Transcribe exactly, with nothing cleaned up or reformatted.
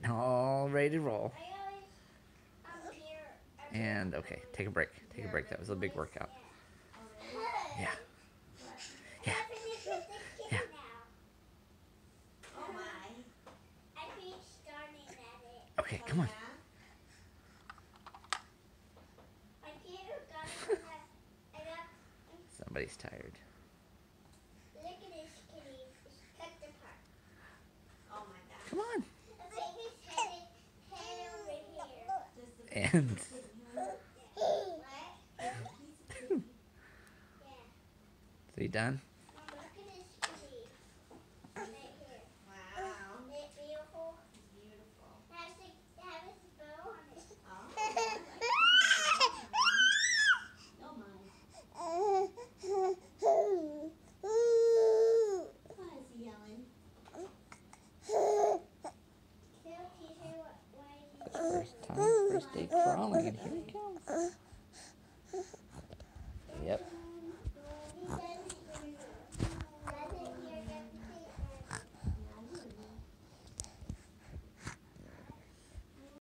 All ready to roll. And okay, take a break. Take a break. That was a big workout. Yeah. Yeah. Yeah. Okay, come on. Somebody's tired. Look at this kitty. It's tucked apart. Oh my god. Come on. His head, head over here. And so you done? Mom, look at this kitty. Right here. Wow. Isn't it beautiful? It's beautiful. It has, a, it has a bow on it. Oh. Don't mind. Why is he yelling? Can you teach her what, why he's First time, first day crawling, and here he comes. Yep.